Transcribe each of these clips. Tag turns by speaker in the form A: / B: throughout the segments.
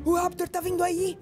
A: O Raptor tá vindo aí.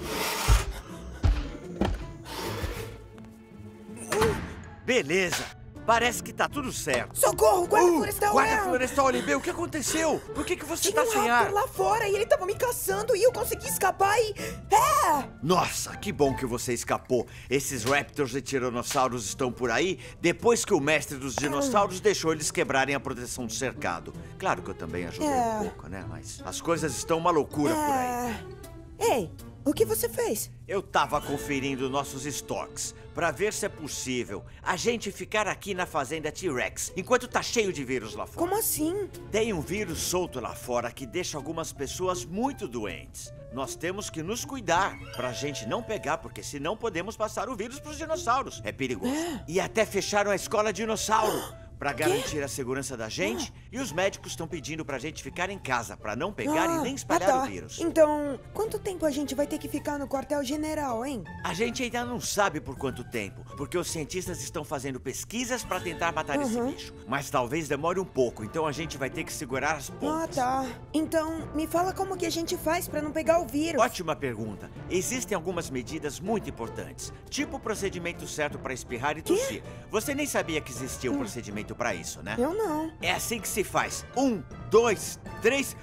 B: Beleza. Parece que tá tudo certo.
A: Socorro, guarda florestal!
B: Guarda florestal, LB, o que aconteceu? Por que você
A: Tinha
B: tá
A: um
B: sem
A: Raptor
B: ar?
A: lá fora e ele tava me caçando e eu consegui escapar e...
B: Nossa, que bom que você escapou. Esses Raptors e Tiranossauros estão por aí depois que o mestre dos dinossauros deixou eles quebrarem a proteção do cercado. Claro que eu também ajudei um pouco, né? Mas as coisas estão uma loucura por aí.
A: Ei, o que você fez?
B: Eu tava conferindo nossos estoques pra ver se é possível a gente ficar aqui na fazenda T-Rex enquanto tá cheio de vírus lá fora.
A: Como assim?
B: Tem um vírus solto lá fora que deixa algumas pessoas muito doentes. Nós temos que nos cuidar pra gente não pegar, porque senão podemos passar o vírus pros dinossauros. É perigoso. E até fecharam a escola dinossauro pra garantir a segurança da gente. E os médicos estão pedindo pra gente ficar em casa pra não pegar e nem espalhar o vírus.
A: Então, quanto tempo a gente vai ter que ficar no quartel-general, hein?
B: A gente ainda não sabe por quanto tempo, porque os cientistas estão fazendo pesquisas pra tentar matar esse bicho. Mas talvez demore um pouco, então a gente vai ter que segurar as pontas.
A: Então, me fala como que a gente faz pra não pegar o vírus.
B: Ótima pergunta. Existem algumas medidas muito importantes, tipo o procedimento certo pra espirrar e tossir. Você nem sabia que existia um procedimento pra isso, né?
A: Eu não.
B: É assim que se faz. 1, 2, 3...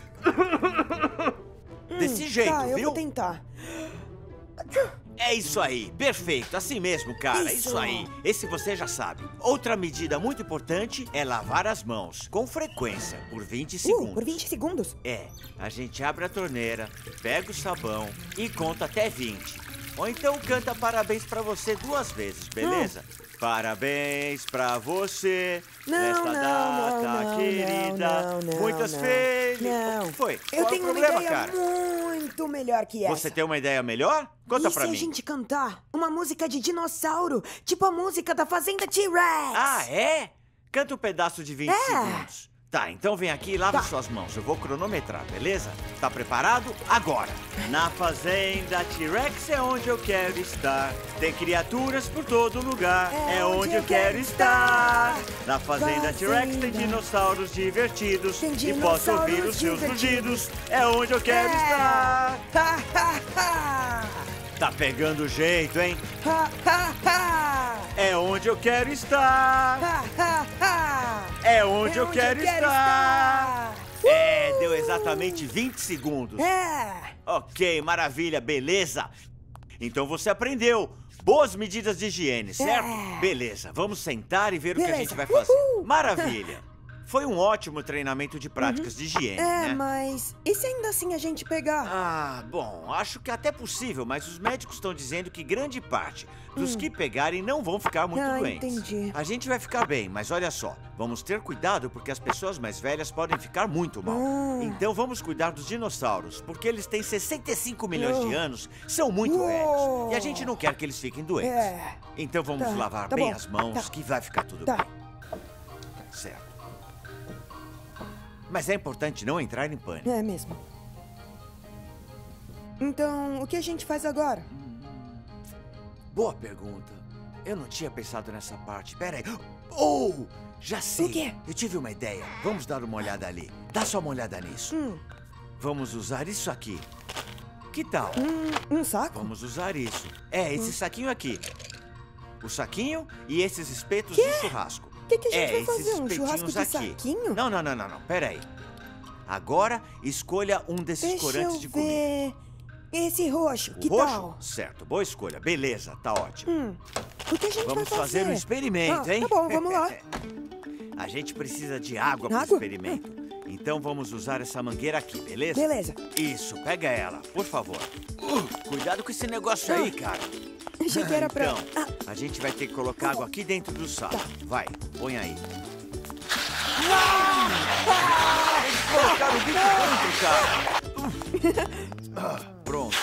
B: Desse jeito,
A: tá,
B: viu?
A: eu vou tentar.
B: É isso aí, perfeito, assim mesmo, cara, isso aí. Esse você já sabe. Outra medida muito importante é lavar as mãos, com frequência, por 20 segundos.
A: Por 20 segundos?
B: É, a gente abre a torneira, pega o sabão e conta até 20. Ou então canta parabéns pra você 2 vezes, beleza? Parabéns pra você nesta data querida. Muitas felicidades.
A: Não.
B: Foi?
A: Eu
B: Qual
A: tenho
B: é o problema,
A: uma ideia
B: cara?
A: muito melhor que essa.
B: Você tem uma ideia melhor? Conta pra mim.
A: E se a gente cantar uma música de dinossauro, tipo a música da Fazenda T-Rex?
B: Ah, é? Canta um pedaço de 20 segundos. Tá, então vem aqui e lava suas mãos. Eu vou cronometrar, beleza? Tá preparado? Agora! Na Fazenda T-Rex é onde eu quero estar. Tem criaturas por todo lugar. É onde eu quero estar. Na Fazenda T-Rex tem dinossauros divertidos.
A: Tem
B: E posso ouvir os seus rugidos. É onde eu quero estar. Tá pegando jeito, hein? É onde eu quero estar. É onde eu quero estar. É, deu exatamente 20 segundos. Ok, maravilha, beleza. Então você aprendeu. Boas medidas de higiene, certo? Beleza, vamos sentar e ver o que a gente vai fazer. Maravilha. Foi um ótimo treinamento de práticas de higiene, né?
A: Mas e se ainda assim a gente pegar?
B: Ah, bom, acho que é até possível, mas os médicos estão dizendo que grande parte dos que pegarem não vão ficar muito doentes.
A: Entendi.
B: A gente vai ficar bem, mas olha só, vamos ter cuidado porque as pessoas mais velhas podem ficar muito mal. Então vamos cuidar dos dinossauros, porque eles têm 65 milhões de anos, são muito velhos, e a gente não quer que eles fiquem doentes. Então vamos lavar bem as mãos, que vai ficar tudo bem. Certo. Mas é importante não entrar em pânico.
A: É mesmo. Então, o que a gente faz agora?
B: Boa pergunta. Eu não tinha pensado nessa parte. Pera aí. Oh! Já sei.
A: O quê?
B: Eu tive uma ideia. Vamos dar uma olhada ali. Dá só uma olhada nisso. Vamos usar isso aqui. Que tal?
A: Um saco?
B: Vamos usar isso. É, esse saquinho aqui. O saquinho e esses espetos de churrasco.
A: O que a gente vai fazer?
B: Esses
A: Um churrasco de
B: espetinhos aqui.
A: saquinho?
B: Não. Pera aí. Agora, escolha um desses corantes de comida.
A: Deixa eu ver. Esse roxo, que
B: roxo?
A: tal?
B: Certo, boa escolha. Beleza, tá ótimo.
A: O que a gente
B: Vamos
A: vai
B: fazer um experimento, hein?
A: Tá bom, vamos lá.
B: A gente precisa de água para o experimento. Então vamos usar essa mangueira aqui, beleza?
A: Beleza.
B: Isso, pega ela, por favor. Cuidado com esse negócio aí, cara.
A: Achei que era pra...
B: Então, a gente vai ter que colocar água aqui dentro do saco. Vai, põe aí. Eles colocaram o bicho dentro, cara. Pronto.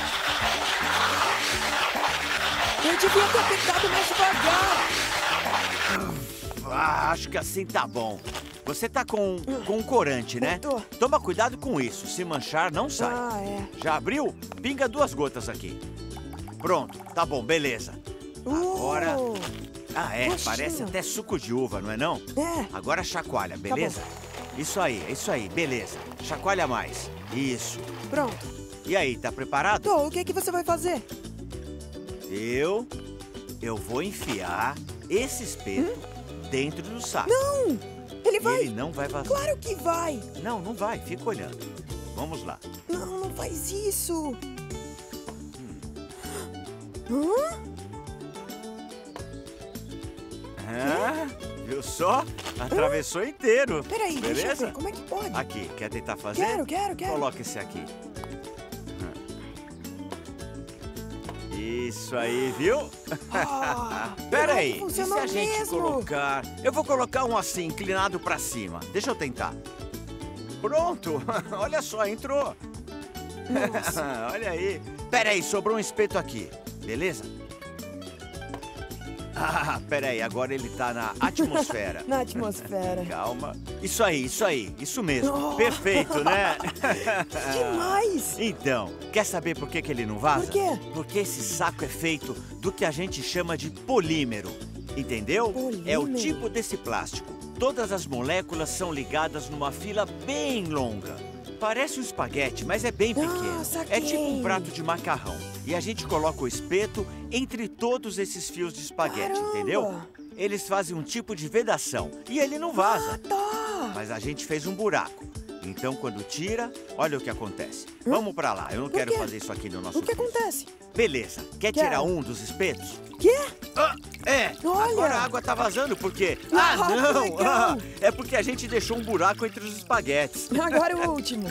A: Eu devia ter apertado mais devagar.
B: Acho que assim tá bom. Você tá com um corante, né?
A: Tô.
B: Toma cuidado com isso. Se manchar, não sai. Já abriu? Pinga 2 gotas aqui. Pronto, tá bom, beleza. Agora... parece até suco de uva, não é não? Agora chacoalha, beleza? Isso aí, beleza. Chacoalha mais. Isso.
A: Pronto.
B: E aí, tá preparado?
A: Tô, o que é que você vai fazer?
B: Eu vou enfiar esse espeto dentro do saco.
A: Não! Ele vai...
B: Ele não vai vazar.
A: Claro que vai!
B: Não, não vai. Fica olhando. Vamos lá.
A: Não, não faz isso! Hã?
B: Ah, viu só? Atravessou inteiro.
A: Peraí, deixa eu
B: Beleza?
A: ver, como é que pode?
B: Aqui, quer tentar fazer?
A: Quero.
B: Coloca esse aqui. Isso aí, viu? Pera aí, e se
A: funcionou
B: a gente
A: mesmo.
B: colocar... Eu vou colocar um assim, inclinado pra cima. Deixa eu tentar. Pronto! Olha só, entrou. Olha aí. Pera aí, sobrou um espeto aqui. Beleza? Ah, pera aí, agora ele tá na atmosfera.
A: Na atmosfera.
B: Calma. Isso aí, isso mesmo. Perfeito, né?
A: Demais!
B: Então, quer saber por que ele não vaza?
A: Por quê?
B: Porque esse saco é feito do que a gente chama de polímero. Entendeu?
A: Polímero.
B: É o tipo desse plástico. Todas as moléculas são ligadas numa fila bem longa. Parece um espaguete, mas é bem pequeno.
A: saquei.
B: É tipo um prato de macarrão. E a gente coloca o espeto entre todos esses fios de espaguete,
A: Caramba.
B: entendeu? Eles fazem um tipo de vedação e ele não vaza.
A: Tá!
B: Mas a gente fez um buraco. Então, quando tira, olha o que acontece. Vamos pra lá, eu não quero
A: quê?
B: fazer isso aqui no nosso
A: O que
B: piso.
A: acontece?
B: Beleza, quer
A: Quero.
B: tirar um dos espetos?
A: Quê?
B: Agora a água tá vazando, por quê?
A: que legal.
B: É porque a gente deixou um buraco entre os espaguetes.
A: Agora o último.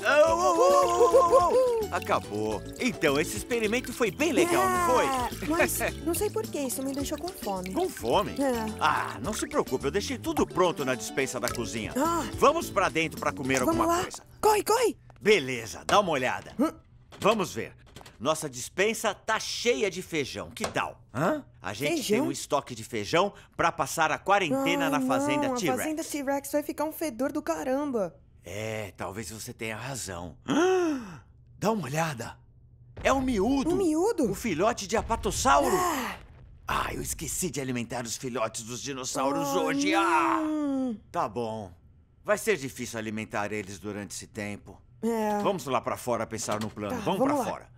B: Acabou. Então, esse experimento foi bem legal, não foi?
A: Mas não sei por que isso me deixou com fome.
B: Com fome?
A: É.
B: Ah, não se preocupe, eu deixei tudo pronto na despensa da cozinha.
A: Ah.
B: Vamos pra dentro pra comer
A: Vamos
B: alguma
A: lá.
B: coisa.
A: Corre!
B: Beleza, dá uma olhada. Vamos ver. Nossa despensa tá cheia de feijão. Que tal? A gente
A: Feijão?
B: tem um estoque de feijão pra passar a quarentena na fazenda
A: não,
B: T-Rex.
A: A fazenda T-Rex vai ficar um fedor do caramba.
B: É, talvez você tenha razão. Dá uma olhada. É um miúdo.
A: Um miúdo?
B: O filhote de apatossauro. Eu esqueci de alimentar os filhotes dos dinossauros hoje. Tá bom. Vai ser difícil alimentar eles durante esse tempo.
A: É.
B: Vamos lá pra fora pensar no plano.
A: Tá,
B: vamos
A: vamos
B: pra
A: lá.
B: fora.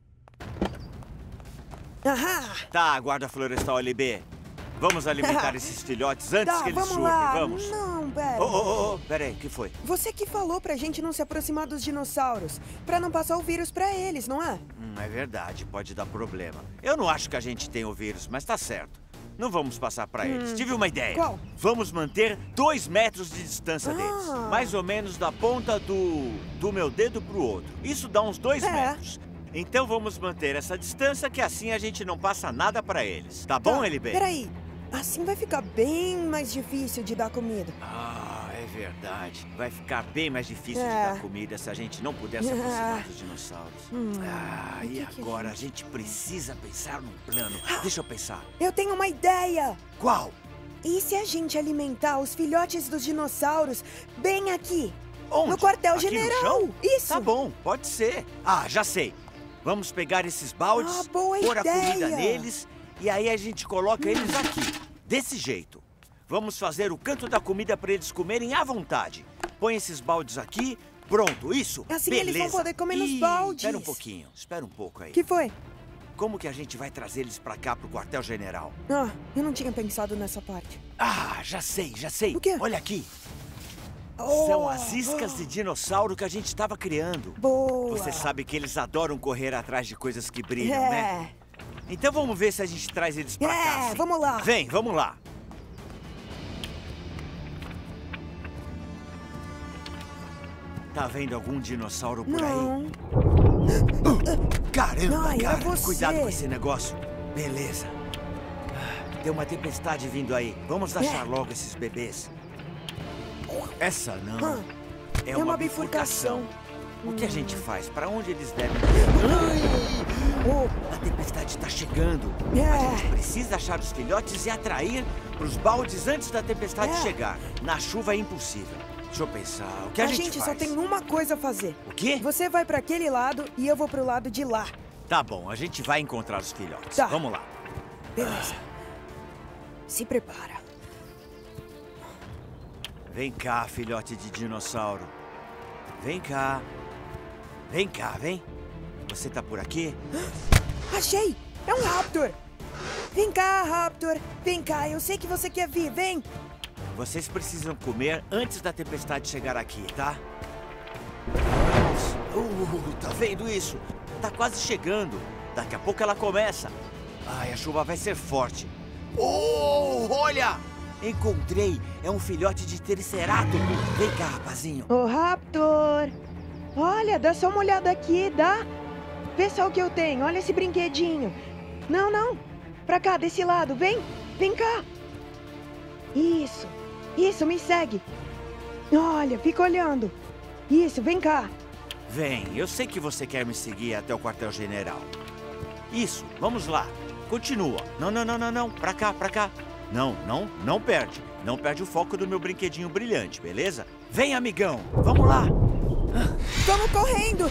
A: Tá,
B: Guarda florestal LB. Vamos alimentar esses filhotes antes que eles
A: vamos
B: surtem.
A: lá.
B: Vamos.
A: Não, pera.
B: Pera aí, o que foi?
A: Você que falou pra gente não se aproximar dos dinossauros, pra não passar o vírus pra eles, não é?
B: É verdade, pode dar problema. Eu não acho que a gente tem o vírus, mas tá certo. Não vamos passar pra eles. Tive uma ideia.
A: Qual?
B: Vamos manter 2 metros de distância deles. Mais ou menos da ponta do meu dedo pro outro. Isso dá uns 2 metros. Então vamos manter essa distância, que assim a gente não passa nada pra eles. Tá bom, LB?
A: Peraí, assim vai ficar bem mais difícil de dar comida.
B: É verdade. Vai ficar bem mais difícil de dar comida se a gente não puder se aproximar dos dinossauros. E agora a gente precisa pensar num plano. Deixa eu pensar.
A: Eu tenho uma ideia!
B: Qual?
A: E se a gente alimentar os filhotes dos dinossauros bem aqui?
B: Onde?
A: No quartel-general!
B: Aqui no chão?
A: Isso!
B: Tá bom, pode ser. Já sei. Vamos pegar esses baldes,
A: boa
B: pôr a
A: ideia.
B: comida neles e aí a gente coloca eles aqui. Desse jeito. Vamos fazer o canto da comida para eles comerem à vontade. Põe esses baldes aqui. Pronto, isso.
A: Assim
B: beleza.
A: eles vão poder comer nos baldes.
B: Espera um pouquinho, espera um pouco aí.
A: Que foi?
B: Como que a gente vai trazer eles pra cá, pro quartel-general?
A: Eu não tinha pensado nessa parte.
B: Já sei, já sei.
A: O quê?
B: Olha aqui. São as iscas de dinossauro que a gente estava criando.
A: Boa!
B: Você sabe que eles adoram correr atrás de coisas que brilham,
A: É.
B: né? Então vamos ver se a gente traz eles pra cá. Assim.
A: Vamos lá.
B: Vem, vamos lá. Tá vendo algum dinossauro por aí? Caramba,
A: Ai,
B: cara.
A: é você.
B: Cuidado com esse negócio. Beleza. Tem uma tempestade vindo aí. Vamos achar logo esses bebês. Essa não. É uma bifurcação. O que a gente faz? Pra onde eles devem ir? A tempestade tá chegando. A gente precisa achar os filhotes e atrair pros baldes antes da tempestade chegar. Na chuva é impossível. Deixa eu pensar. O que a gente faz?
A: Só tem uma coisa a fazer.
B: O quê?
A: Você vai pra aquele lado e eu vou pro lado de lá.
B: Tá bom, a gente vai encontrar os filhotes.
A: Tá.
B: Vamos lá.
A: Beleza. Se prepara.
B: Vem cá, filhote de dinossauro. Vem cá. Vem cá, vem. Você tá por aqui?
A: Achei! É um Raptor! Vem cá, Raptor! Vem cá, eu sei que você quer vir, vem!
B: Vocês precisam comer antes da tempestade chegar aqui, tá? Tá vendo isso? Tá quase chegando. Daqui a pouco ela começa. Ai, a chuva vai ser forte. Oh, olha! Encontrei! É um filhote de triceratops. Vem cá, rapazinho.
A: Ô, Raptor! Olha, dá só uma olhada aqui, dá? Vê só o que eu tenho, olha esse brinquedinho. Não, não. Pra cá, desse lado, vem. Vem cá. Isso, me segue. Olha, fica olhando. Isso, vem cá.
B: Vem, eu sei que você quer me seguir até o quartel-general. Isso, vamos lá. Continua. Não. Pra cá. Não perde. Não perde o foco do meu brinquedinho brilhante, beleza? Vem, amigão, vamos lá.
A: Vamos correndo.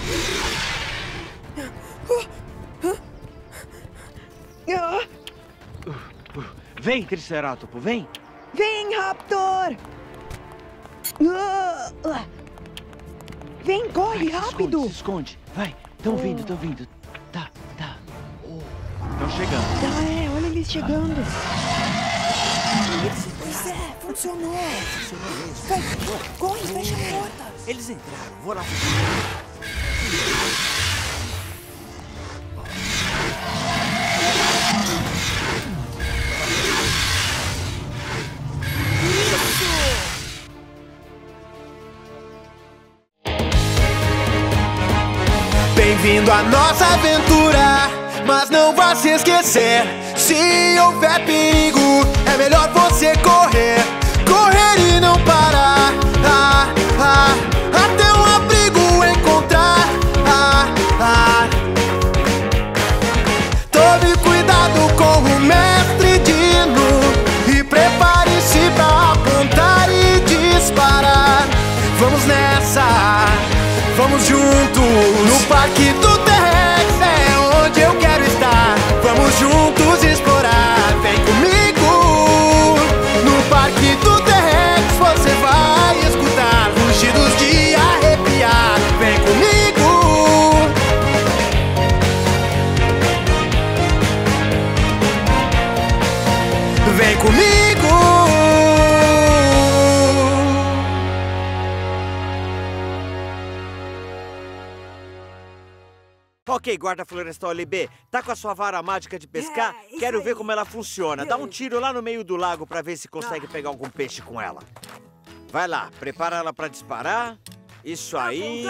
B: Vem, triceratops, vem.
A: Vem, Raptor. Vem, corre, rápido.
B: Se esconde. Vai, tão vindo. Tá. Estão chegando.
A: Olha eles chegando. Pois é, funcionou. Vai, corre, fecha a porta.
B: Eles entraram, vou lá.
C: Bem-vindo à nossa aventura, mas não vá se esquecer. Se houver perigo, é melhor você correr. Correr e não parar, até um abrigo encontrar. Tome cuidado com o mestre Dino e prepare-se pra apontar e disparar. Vamos nessa, vamos juntos. No Parque do T-Rex é onde eu quero estar. Vamos juntos explorar, vem comigo. No Parque do T-Rex você vai escutar rugidos de arrepiar. Vem comigo. Vem comigo.
B: Ok, guarda florestal LB, tá com a sua vara mágica de pescar? Quero ver como ela funciona. Dá um tiro lá no meio do lago pra ver se consegue pegar algum peixe com ela. Vai lá, prepara ela pra disparar. Isso aí.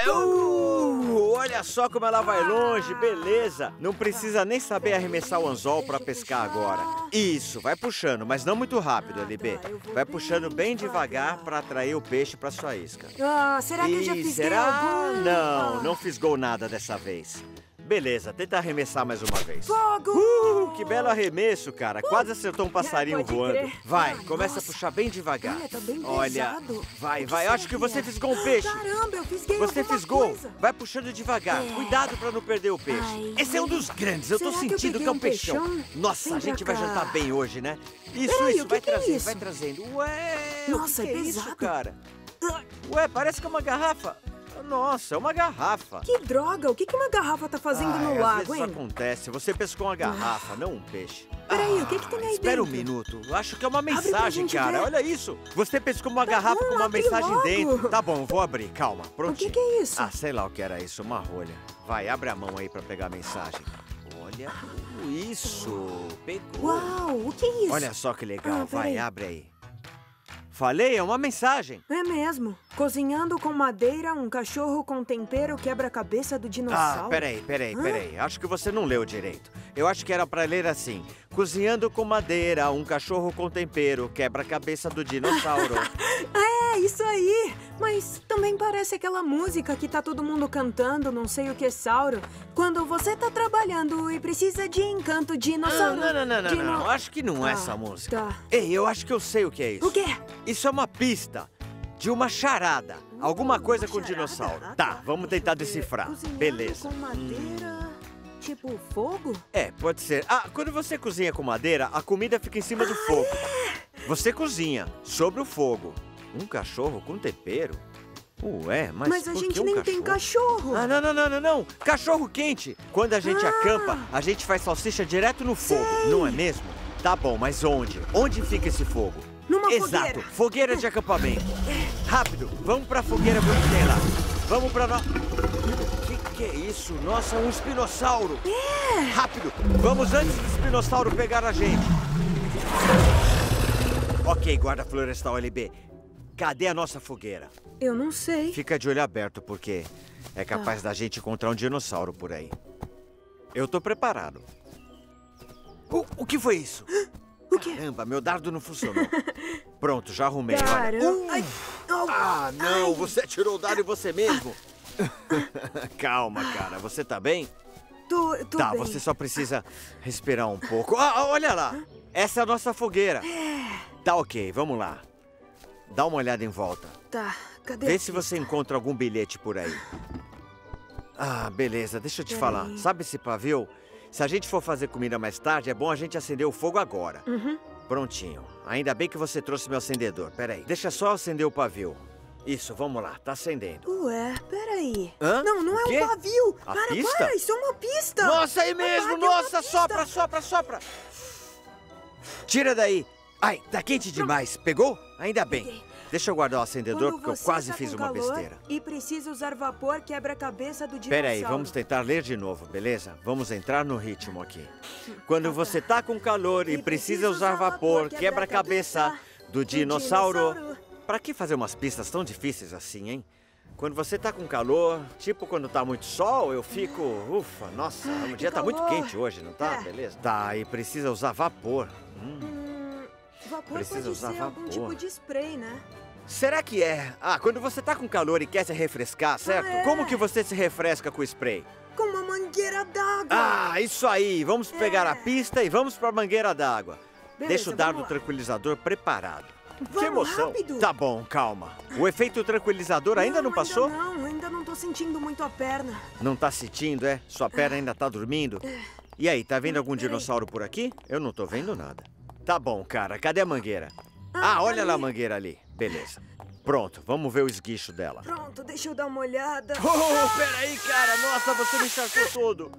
B: Olha só como ela vai longe, beleza. Não precisa nem saber arremessar o anzol pra pescar agora. Isso, vai puxando, mas não muito rápido, LB. Vai puxando bem devagar pra atrair o peixe pra sua isca.
A: Será que eu já fisguei
B: será?
A: algum?
B: Não fisgou nada dessa vez. Beleza, tenta arremessar mais uma vez.
A: Fogo!
B: Que belo arremesso, cara. Quase acertou um passarinho
A: pode
B: voando.
A: crer.
B: Vai, começa a puxar bem devagar.
A: Olha, tá bem
B: Olha,
A: pesado.
B: vai. Acho que você fisgou um peixe.
A: Caramba, eu fisguei
B: Você
A: alguma
B: fisgou.
A: coisa.
B: Vai puxando devagar. Cuidado pra não perder o peixe.
A: Ai.
B: Esse é um dos grandes. Eu tô
A: Será que eu
B: sentindo
A: peguei
B: que é um
A: um
B: peixão.
A: peixão?
B: Nossa,
A: Vem
B: a gente
A: pra
B: vai
A: cá.
B: jantar bem hoje, né? Isso,
A: Peraí, o que
B: vai
A: que é
B: trazendo,
A: isso?
B: vai trazendo. Ué,
A: Nossa,
B: o que
A: é
B: é isso,
A: pesado.
B: cara? Ué, parece que é uma garrafa. Nossa, é uma garrafa.
A: Que droga, o que uma garrafa tá fazendo no
B: Às
A: lago,
B: vezes
A: hein?
B: acontece. Você pescou uma garrafa, não um peixe.
A: Peraí, o que tem aí
B: Espera
A: dentro?
B: um minuto. Eu acho que é uma
A: pra
B: mensagem,
A: gente
B: cara.
A: ver.
B: Olha isso. Você pescou uma garrafa com uma
A: abre
B: mensagem
A: logo.
B: dentro. Tá bom, vou abrir. Calma, prontinho.
A: O que é isso?
B: Sei lá o que era isso. Uma rolha. Vai, abre a mão aí pra pegar a mensagem. Olha isso. Pegou.
A: Uau, o que é isso?
B: Olha só que legal. Vai,
A: peraí.
B: abre aí. Falei, é uma mensagem.
A: É mesmo. Cozinhando com madeira, um cachorro com tempero quebra a cabeça do dinossauro.
B: Peraí. Acho que você não leu direito. Eu acho que era pra ler assim. Cozinhando com madeira, um cachorro com tempero quebra a cabeça do dinossauro.
A: É, isso aí. Mas também parece aquela música que tá todo mundo cantando, não sei o que, Sauro. Quando você tá trabalhando e precisa de encanto, dinossauro.
B: Não. Acho que não é essa música.
A: Tá.
B: Ei, eu acho que eu sei o que é isso.
A: O quê?
B: Isso é uma pista de uma charada. Alguma coisa com dinossauro. Tá, vamos tentar decifrar.
A: Cozinhando
B: Beleza.
A: com madeira, tipo fogo?
B: É, pode ser. Quando você cozinha com madeira, a comida fica em cima do fogo. Você cozinha sobre o fogo. Um cachorro com tempero? Ué,
A: mas a gente nem tem cachorro.
B: Ah, não. Cachorro quente. Quando a gente acampa, a gente faz salsicha direto no fogo, não é mesmo? Tá bom, mas onde? Onde fica esse fogo?
A: Numa
B: Exato, fogueira de acampamento. Rápido, vamos pra fogueira ver o que tem lá. Vamos pra Que é isso? Nossa, um espinossauro. Rápido, vamos antes do espinossauro pegar a gente. Ok, guarda florestal LB. Cadê a nossa fogueira?
A: Eu não sei.
B: Fica de olho aberto, porque é capaz da gente encontrar um dinossauro por aí. Eu tô preparado. O que foi isso?
A: O quê?
B: Caramba, meu dardo não funcionou. Pronto, já arrumei,
A: olha.
B: Ah, não, você tirou o dardo em você mesmo. Calma, cara, você tá bem?
A: Tô
B: tá,
A: bem.
B: você só precisa respirar um pouco. Olha lá, essa é a nossa fogueira. Tá ok, vamos lá. Dá uma olhada em volta.
A: Tá, cadê?
B: Vê se você encontra algum bilhete por aí. Ah, beleza, deixa eu te falar. Sabe esse pavio? Se a gente for fazer comida mais tarde, é bom a gente acender o fogo agora. Prontinho. Ainda bem que você trouxe meu acendedor. Peraí, deixa só acender o pavio. Isso, vamos lá, tá acendendo.
A: Ué, peraí.
B: Hã?
A: Não é um pavio.
B: Pista?
A: Para, isso é uma pista.
B: Nossa, aí mesmo, nossa, sopra. Tira daí. Ai, tá quente demais. Pegou? Ainda bem.
A: Peguei.
B: Deixa eu guardar o acendedor,
A: Quando
B: porque eu
A: você
B: quase
A: tá
B: fiz
A: com
B: uma
A: calor
B: besteira.
A: E precisa usar vapor, quebra-cabeça do dinossauro.
B: Peraí, vamos tentar ler de novo, beleza? Vamos entrar no ritmo aqui. Quando você tá com calor e precisa usar vapor, quebra-cabeça do dinossauro. Pra que fazer umas pistas tão difíceis assim, hein? Quando você tá com calor, tipo quando tá muito sol, eu fico... Ufa, nossa, o dia tá muito quente hoje, não tá? Beleza? Tá, e precisa usar vapor.
A: Vapor
B: Precisa
A: pode
B: usar
A: ser algum
B: vapor.
A: tipo de spray, né?
B: Será que é? Ah, quando você tá com calor e quer se refrescar, certo? Como que você se refresca com spray?
A: Com uma mangueira d'água.
B: Ah, isso aí! Vamos pegar a pista e vamos pra mangueira d'água. Deixa o dardo tranquilizador preparado. Que emoção!
A: Rápido.
B: Tá bom, calma. O efeito tranquilizador ainda não passou?
A: Ainda não tô sentindo muito a perna.
B: Não tá sentindo, é? Sua perna ainda tá dormindo? E aí, tá vendo algum dinossauro por aqui? Eu não tô vendo nada. Tá bom, cara. Cadê a mangueira? Olha lá a mangueira ali. Beleza. Pronto, vamos ver o esguicho dela.
A: Pronto, deixa eu dar uma olhada.
B: Peraí, cara. Nossa, você me encharcou todo.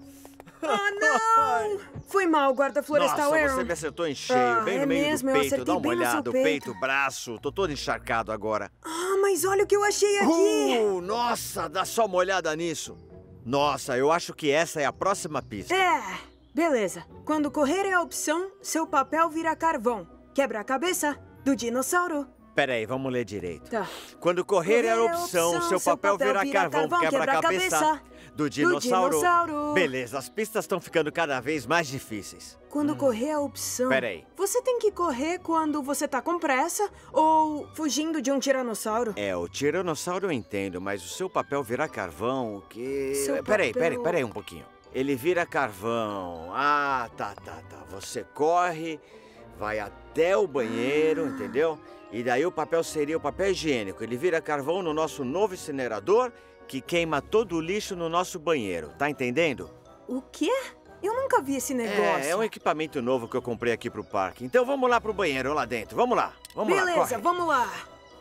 A: Não! Foi mal, guarda florestal
B: Nossa,
A: Aaron.
B: você me acertou em cheio, bem no meio do peito. Dá uma olhada, o peito, o braço. Tô todo encharcado agora.
A: Mas olha o que eu achei aqui.
B: Nossa, dá só uma olhada nisso. Nossa, eu acho que essa é a próxima pista.
A: Beleza. Quando correr é a opção, seu papel vira carvão. Quebra a cabeça do dinossauro.
B: Peraí, vamos ler direito.
A: Tá.
B: Quando correr é a opção, seu papel vira carvão. Quebra a cabeça do dinossauro. Beleza, as pistas estão ficando cada vez mais difíceis.
A: Quando correr é a opção...
B: Peraí.
A: Você tem que correr quando você tá com pressa ou fugindo de um tiranossauro.
B: O tiranossauro eu entendo, mas o seu papel virar carvão, o quê? Peraí um pouquinho. Ele vira carvão. Tá. Você corre, vai até o banheiro, entendeu? E daí o papel seria o papel higiênico. Ele vira carvão no nosso novo incinerador, que queima todo o lixo no nosso banheiro. Tá entendendo?
A: O quê? Eu nunca vi esse negócio.
B: É um equipamento novo que eu comprei aqui pro parque. Então vamos lá pro banheiro, lá dentro. Vamos lá.
A: Beleza, vamos lá.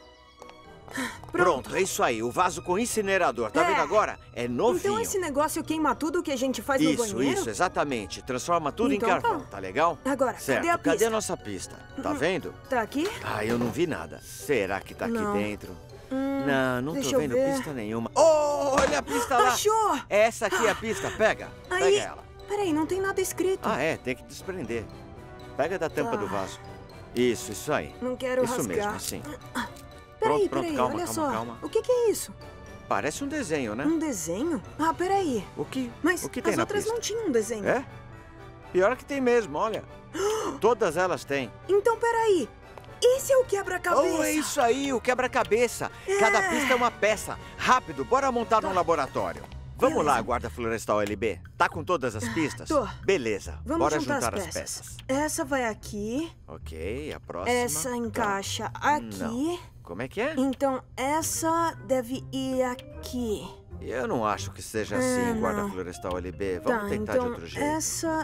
B: Pronto, é isso aí. O vaso com incinerador. Tá vendo agora? É novinho.
A: Então esse negócio queima tudo que a gente faz no banheiro?
B: Isso, exatamente. Transforma tudo em carvão, tá legal?
A: Agora,
B: certo.
A: cadê a pista?
B: Cadê a nossa pista? Tá vendo?
A: Tá aqui?
B: Eu não vi nada. Será que tá aqui dentro? Não tô vendo pista nenhuma. Olha a pista lá!
A: Achou!
B: Essa aqui é a pista, pega ela.
A: Peraí, não tem nada escrito.
B: Tem que desprender. Pega da tampa do vaso. Isso aí.
A: Não quero rasgar.
B: Isso mesmo, assim.
A: Peraí,
B: calma.
A: O que é isso?
B: Parece um desenho, né?
A: Um desenho? Peraí.
B: O que
A: tem
B: na pista?
A: As outras não tinham um desenho.
B: É? Pior que tem mesmo, olha. Todas elas têm.
A: Então, peraí. Esse é o quebra-cabeça.
B: É isso aí, o quebra-cabeça. Cada pista é uma peça. Rápido, bora montar num laboratório. Vamos lá, guarda florestal LB. Tá com todas as pistas?
A: Tô.
B: Beleza,
A: Vamos
B: juntar as peças.
A: Essa vai aqui.
B: Ok, a próxima.
A: Essa encaixa aqui.
B: Não. Como é que é?
A: Então, essa deve ir aqui.
B: Eu não acho que seja assim, guarda florestal LB. Vamos tentar de outro jeito.
A: Essa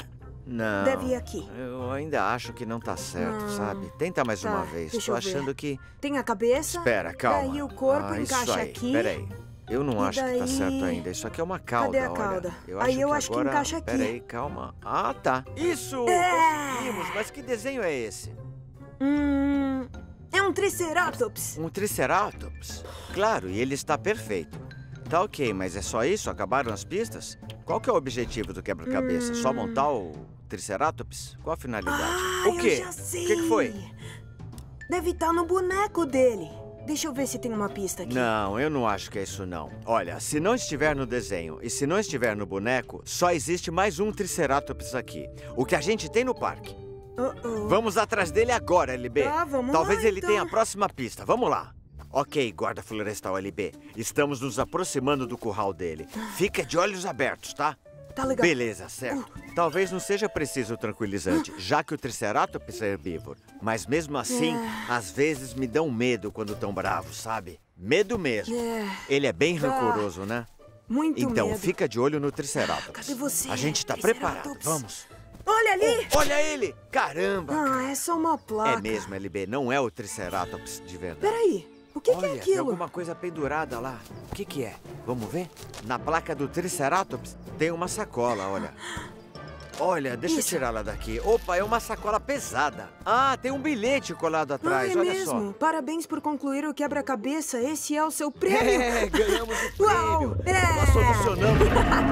B: Não.
A: Deve ir aqui.
B: Eu ainda acho que não tá certo, sabe? Tenta mais uma vez. Tô achando que...
A: Tem a cabeça.
B: Espera, calma.
A: Daí o corpo encaixa
B: isso aí.
A: aqui.
B: Peraí. Eu não acho que tá certo ainda. Isso aqui é uma cauda,
A: Cadê a cauda?
B: Olha.
A: Aí eu acho que encaixa aqui.
B: Peraí, calma. Ah, tá. Isso! Conseguimos. Mas que desenho é esse?
A: É um Triceratops.
B: Um Triceratops? Claro, e ele está perfeito. Tá ok, mas é só isso? Acabaram as pistas? Qual que é o objetivo do quebra-cabeça? Só montar o Triceratops? Qual a finalidade? O quê?
A: Eu já sei.
B: O que foi?
A: Deve estar no boneco dele. Deixa eu ver se tem uma pista aqui.
B: Não, eu não acho que é isso não. Olha, se não estiver no desenho e se não estiver no boneco, só existe mais um Triceratops aqui. O que a gente tem no parque. Vamos atrás dele agora, LB.
A: Tá, vamos
B: Talvez
A: lá,
B: ele
A: então.
B: tenha a próxima pista. Vamos lá. Ok, guarda florestal LB. Estamos nos aproximando do curral dele. Fica de olhos abertos, tá?
A: Tá legal.
B: Beleza, certo. Talvez não seja preciso o tranquilizante, já que o Triceratops é herbívoro. Mas mesmo assim, às vezes me dão medo quando estão bravos, sabe? Medo mesmo. Ele é bem rancoroso, né?
A: Muito
B: então,
A: medo.
B: fica de olho no Triceratops.
A: Cadê você?
B: A gente tá preparado. Vamos.
A: Olha ali!
B: Olha ele! Caramba!
A: É só uma placa.
B: É mesmo, LB. Não é o Triceratops de verdade.
A: Peraí. O que é
B: Olha,
A: aquilo?
B: tem alguma coisa pendurada lá. O que é? Vamos ver? Na placa do Triceratops tem uma sacola, olha. Olha, deixa eu tirá-la daqui. Opa, é uma sacola pesada. Ah, tem um bilhete colado atrás,
A: é
B: olha
A: mesmo?
B: só.
A: Parabéns por concluir o quebra-cabeça. Esse é o seu prêmio.
B: Ganhamos o prêmio.
A: Uau,
B: Nós solucionamos.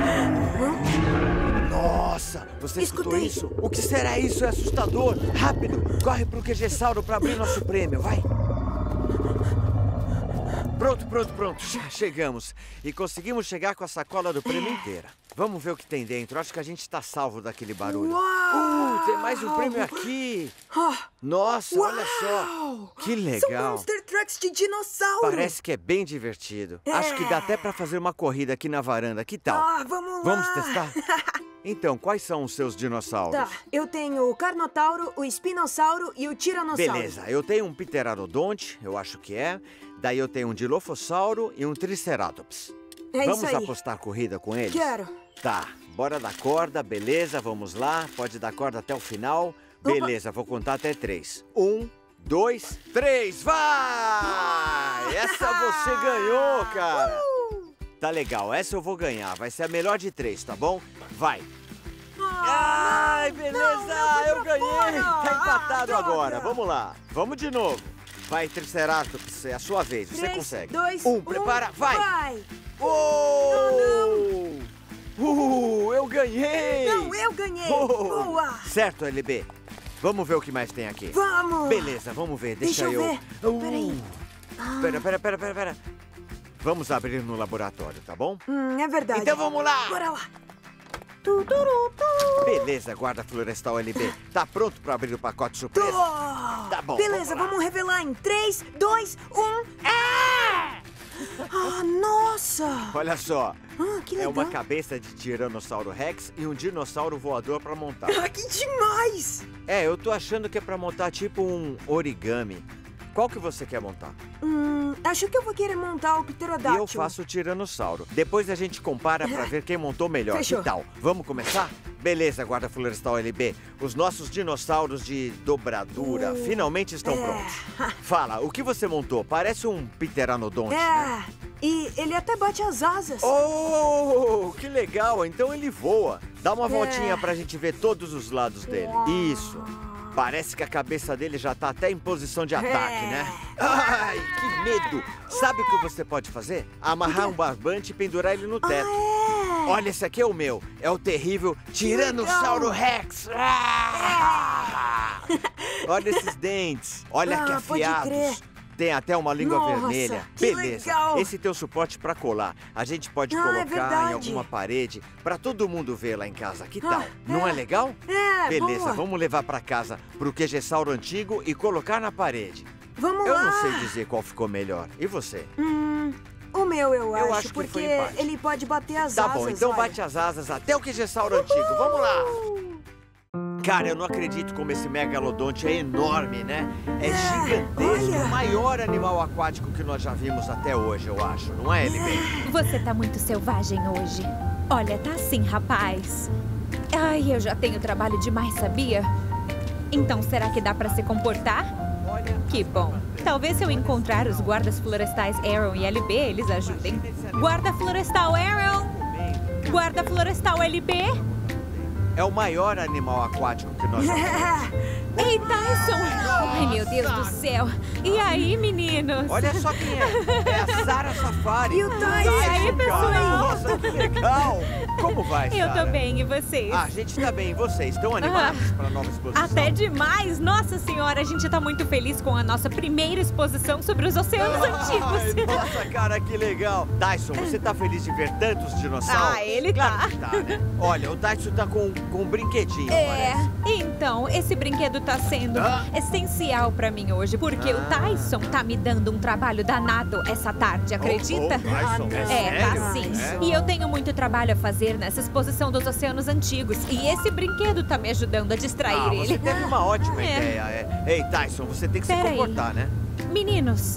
B: Nossa, você escutou
A: Escutei.
B: isso? O que será isso? É assustador. Rápido, corre pro QG-Sauro para abrir nosso prêmio, vai. Pronto. Já chegamos. E conseguimos chegar com a sacola do prêmio inteira. Vamos ver o que tem dentro. Acho que a gente está salvo daquele barulho.
A: Uau!
B: Tem mais um prêmio aqui. Nossa, olha só. Que
A: São
B: legal.
A: Monster Trucks de dinossauro.
B: Parece que é bem divertido. Acho que dá até para fazer uma corrida aqui na varanda. Que tal?
A: Vamos lá.
B: Vamos testar? Então, quais são os seus dinossauros?
A: Tá, eu tenho o Carnotauro, o Espinossauro e o Tiranossauro.
B: Beleza, eu tenho um Pteranodonte, eu acho que é. Daí eu tenho um Dilophosauro e um Triceratops. Vamos
A: isso aí.
B: apostar corrida com eles?
A: Quero.
B: Tá, bora dar corda, beleza, vamos lá. Pode dar corda até o final. Beleza, vou contar até 3. 1, 2, 3, vai! Essa você ganhou, cara! Tá legal, essa eu vou ganhar. Vai ser a melhor de 3, tá bom? Vai! Ai, beleza! Eu ganhei! Tá empatado agora. Vamos lá. Vamos de novo. Vai, Triceratops, é a sua vez. Você
A: 3,
B: consegue.
A: 2,
B: Prepara,
A: 1,
B: vai! Oh! Eu ganhei!
A: Não, eu ganhei!
B: Oh!
A: Boa!
B: Certo, LB. Vamos ver o que mais tem aqui.
A: Vamos!
B: Beleza, vamos ver. Deixa
A: eu ver. Peraí.
B: Pera. Vamos abrir no laboratório, tá bom?
A: É verdade.
B: Então vamos lá!
A: Bora lá!
B: Beleza, guarda florestal LB. Tá pronto pra abrir o pacote surpresa? Tá bom.
A: Beleza, vamos revelar em 3, 2, 1. Nossa!
B: Olha só.
A: Que
B: É
A: legal.
B: uma cabeça de Tiranossauro Rex e um dinossauro voador pra montar.
A: Que demais!
B: Eu tô achando que é pra montar tipo um origami. Qual que você quer montar?
A: Acho que eu vou querer montar o Pterodátilo.
B: E eu faço o Tiranossauro. Depois a gente compara pra ver quem montou melhor.
A: Fechou.
B: Que tal? Vamos começar? Beleza, guarda florestal LB. Os nossos dinossauros de dobradura finalmente estão prontos. Fala, o que você montou? Parece um Pteranodonte, né?
A: E ele até bate as asas.
B: Oh, que legal! Então ele voa. Dá uma voltinha pra gente ver todos os lados dele. Isso. Parece que a cabeça dele já tá até em posição de ataque, né? Ai, que medo! Sabe o que você pode fazer? Amarrar um barbante e pendurar ele no teto. Olha, esse aqui é o meu. É o terrível Tiranossauro Rex. Olha esses dentes. Olha que
A: pode
B: afiados.
A: crer.
B: Tem até uma língua
A: Nossa,
B: vermelha.
A: que
B: Beleza.
A: legal.
B: Esse teu suporte pra colar. A gente pode
A: é
B: colocar em
A: verdade.
B: alguma parede pra todo mundo ver lá em casa. Que tal? Não é legal? Beleza,
A: boa.
B: vamos levar pra casa pro QG-Sauro antigo e colocar na parede.
A: Vamos
B: Eu
A: lá.
B: não sei dizer qual ficou melhor. E você?
A: O meu, eu acho,
B: acho que
A: porque
B: foi empate.
A: ele pode bater as
B: Tá
A: asas.
B: bom, então
A: olha.
B: bate as asas até o QG-Sauro antigo. Vamos lá! Cara, eu não acredito como esse megalodonte é enorme, né? É gigantesco,
A: olha.
B: o maior animal aquático que nós já vimos até hoje, eu acho. Não é, LB?
D: Você tá muito selvagem hoje. Olha, tá assim, rapaz. Ai, eu já tenho trabalho demais, sabia? Então, será que dá pra se comportar? Que bom. Talvez se eu encontrar os guardas florestais Aaron e LB, eles ajudem. Guarda florestal Aaron! Guarda florestal LB!
B: É o maior animal aquático que nós já temos.
D: Ei, Tyson! Ai, meu Deus do céu! E aí, meninos?
B: Olha só quem é! É a Sara Safari!
A: E o Tyson!
D: E aí, pessoal?
B: Nossa, que legal! Como vai, Sara?
D: Eu tô bem, e vocês?
B: Ah, a gente tá bem. E vocês? Estão animados para a nova exposição?
D: Até demais! Nossa Senhora, a gente tá muito feliz com a nossa primeira exposição sobre os oceanos antigos.
B: Ai, nossa, cara, que legal! Tyson, você tá feliz de ver tantos dinossauros?
D: Ah, ele
B: claro
D: tá.
B: Que tá, né? Olha, o Tyson tá com um brinquedinho, parece.
D: Então, esse brinquedo tá sendo essencial pra mim hoje, porque o Tyson tá me dando um trabalho danado essa tarde, acredita?
B: Tyson,
D: Tá
B: sério?
D: sim.
B: É?
D: E eu tenho muito trabalho a fazer nessa exposição dos oceanos antigos. E esse brinquedo tá me ajudando a distrair
B: Você
D: ele.
B: teve uma ótima
D: É.
B: ideia. Ei, Tyson, você tem que se
D: Pera aí.
B: comportar, né?
D: Meninos,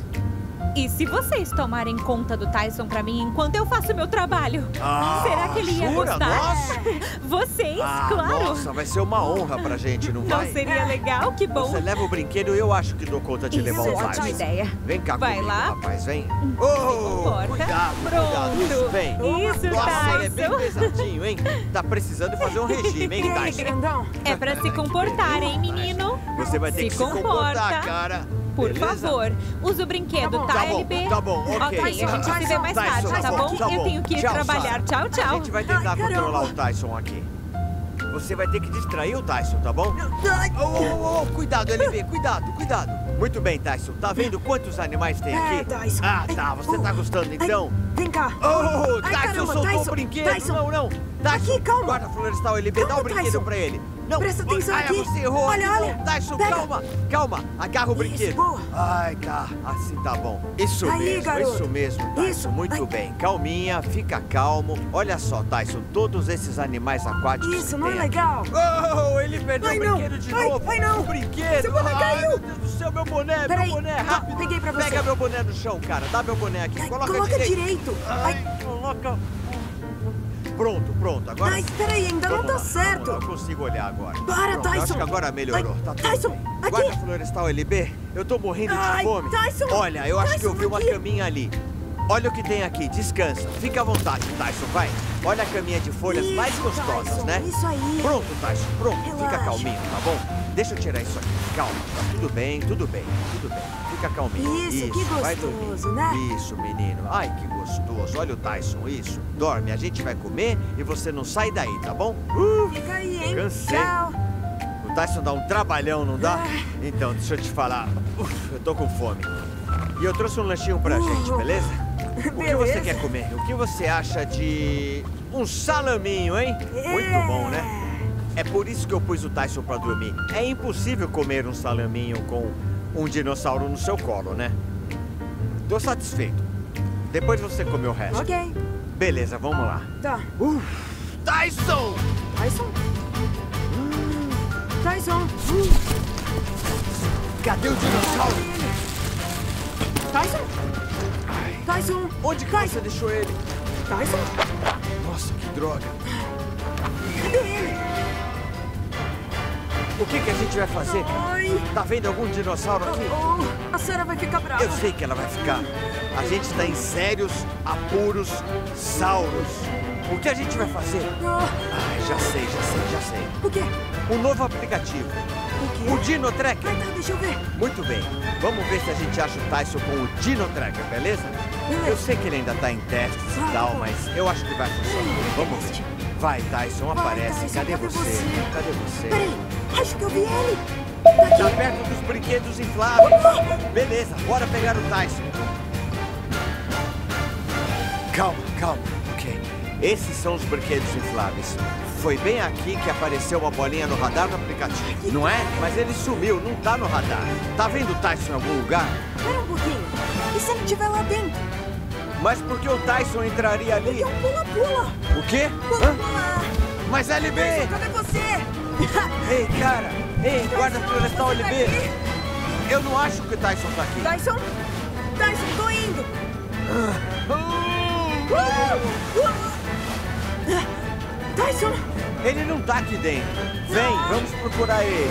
D: e se vocês tomarem conta do Tyson pra mim enquanto eu faço meu trabalho? Será que ele ia
B: jura?
D: gostar?
B: Nossa!
D: Vocês, claro.
B: Nossa, vai ser uma honra pra gente, não
D: Não
B: vai?
D: seria legal? Que bom.
B: Você leva o brinquedo e eu acho que dou conta de
D: Isso,
B: levar o
D: ótima
B: Tyson.
D: ideia.
B: Vem cá
D: Vai
B: comigo,
D: lá.
B: rapaz, vem.
D: Comporta.
B: Cuidado,
D: Pronto.
B: cuidado. Isso, vem.
D: Isso,
B: Nossa, ele é bem
D: Tyson.
B: pesadinho, hein? Tá precisando fazer um regime, hein,
A: E aí,
B: Tyson?
A: grandão?
D: É pra se comportar, hein, menino?
B: Você vai ter
D: Se
B: que se comportar,
D: comporta.
B: cara.
D: Por
B: Beleza?
D: favor, usa o brinquedo,
A: Tá bom.
D: tá,
B: Tá bom,
D: LB?
B: tá bom, ok.
D: a gente se vê mais tarde, tá bom? Eu tenho que ir
B: Tchau,
D: trabalhar.
B: Sara.
D: Tchau, tchau.
B: A gente vai tentar
A: Ai, caramba.
B: controlar o Tyson aqui. Você vai ter que distrair o Tyson, tá bom?
A: Ai,
B: Cuidado, LB, cuidado, cuidado. Muito bem, Tyson. Tá vendo quantos animais tem aqui?
A: Tyson.
B: Ah, tá. Você tá gostando, então?
A: Vem cá.
B: Oh,
A: Ai,
B: Tyson
A: caramba,
B: soltou
A: Tyson,
B: o brinquedo.
A: Tyson.
B: Não. Tyson,
A: Aqui, calma.
B: guarda florestal, LB, dá
A: Calma,
B: o brinquedo
A: Tyson.
B: pra ele. Não.
A: Presta atenção
B: Ai,
A: aqui.
B: você errou.
A: Olha,
B: aqui.
A: olha.
B: Tyson,
A: Pega.
B: calma. Agarra o
A: Isso,
B: brinquedo.
A: boa.
B: Ai, tá. Assim tá bom. Isso
A: Aí,
B: mesmo,
A: garoto.
B: isso mesmo, Tyson.
A: Isso.
B: Muito
A: Ai.
B: bem. Calminha, fica calmo. Olha só, Tyson, todos esses animais aquáticos
A: Isso,
B: que
A: não é
B: tem aqui.
A: legal.
B: Oh, ele perdeu
A: Ai,
B: o
A: não.
B: brinquedo de
A: Ai,
B: novo.
A: ai, não.
B: O brinquedo.
A: Seu boné
B: Ai,
A: caiu.
B: meu Deus do céu, meu boné,
A: Peraí.
B: meu boné,
A: Tá,
B: rápido.
A: peguei pra você.
B: Pega meu boné no chão, cara. Dá meu boné aqui.
A: Ai,
B: Coloca
A: coloca
B: direito.
A: direito.
B: Ai, coloca. Pronto. Agora.
A: Ai, peraí, ainda não
B: Vamos
A: tá
B: lá,
A: certo.
B: vamos lá, eu consigo olhar agora.
A: Para,
B: Pronto,
A: Tyson.
B: Acho que agora melhorou.
A: Ai,
B: Tá tudo
A: Tyson,
B: bem.
A: aqui.
B: Guarda florestal LB, eu tô morrendo de
A: Ai,
B: fome.
A: Tyson.
B: Olha, eu acho que eu
A: Tyson,
B: vi uma
A: aqui.
B: caminha ali. Olha o que tem aqui, descansa. Fica à vontade, Tyson, vai. Olha a caminha de folhas
A: Isso,
B: mais gostosas,
A: Tyson,
B: né?
A: isso aí.
B: Pronto, Tyson, pronto. Fica
A: Relaxa.
B: calminho, tá bom? Deixa eu tirar isso aqui. Calma, tá tudo bem. Fica calminho.
A: Isso, que
B: vai
A: gostoso,
B: dormir.
A: né?
B: Isso, menino. Ai, que gostoso. Olha o Tyson, isso. Dorme, a gente vai comer e você não sai daí, tá bom?
A: Fica aí, hein?
B: Cansei.
A: Tchau.
B: O Tyson dá um trabalhão, não dá? Então, deixa eu te falar. Eu tô com fome. E eu trouxe um lanchinho pra gente, beleza? O que você
A: Beleza.
B: quer comer? O que você acha de um salaminho, hein? Muito bom, né? É por isso que eu pus o Tyson pra dormir. É impossível comer um salaminho com um dinossauro no seu colo, né? Tô satisfeito. Depois você come o resto.
A: Ok.
B: Beleza, vamos lá.
A: Tá.
B: Tyson!
A: Tyson? Tyson?
B: Cadê o dinossauro?
A: Tyson? Tyson?
B: Onde que você deixou ele?
A: Tyson?
B: Nossa, que droga.
A: Cadê ele?
B: O que a gente vai fazer?
A: Ai.
B: Tá vendo algum dinossauro aqui?
A: A Sarah vai ficar brava.
B: Eu sei que ela vai ficar. A gente está em sérios apuros sauros. O que a gente vai fazer? Ai, já sei.
A: O quê?
B: Um novo aplicativo.
A: O quê?
B: O Dino Tracker.
A: Ai, tá, deixa eu ver.
B: Muito bem. Vamos ver se a gente acha o Tyson com o Dino Tracker, beleza?
A: Beleza.
B: Eu sei que ele ainda tá em testes e tal, mas eu acho que vai funcionar. Vamos ver. Vai, Tyson, aparece.
A: Tyson,
B: Cadê você? Cadê você?
A: Peraí, acho que eu vi ele. Tá aqui.
B: Tá perto dos brinquedos infláveis. Beleza, bora pegar o Tyson. Calma. Ok. Esses são os brinquedos infláveis. Foi bem aqui que apareceu uma bolinha no radar do aplicativo, não é? Mas ele sumiu, não tá no radar. Tá vendo o Tyson em algum lugar?
A: Espera um pouquinho. E se ele estiver lá dentro?
B: Mas por que o Tyson entraria ali?
A: Porque é um pula-pula.
B: O quê?
A: Pula-pula.
B: Mas LB!
A: Tyson, cadê você?
B: Ei, cara! Ei, guarda florestal
A: você tá
B: LB!
A: aqui?
B: Eu não acho que o Tyson tá aqui.
A: Tyson? Tyson, tô indo. Tyson?
B: Ele não tá aqui dentro. Vem, vamos procurar ele.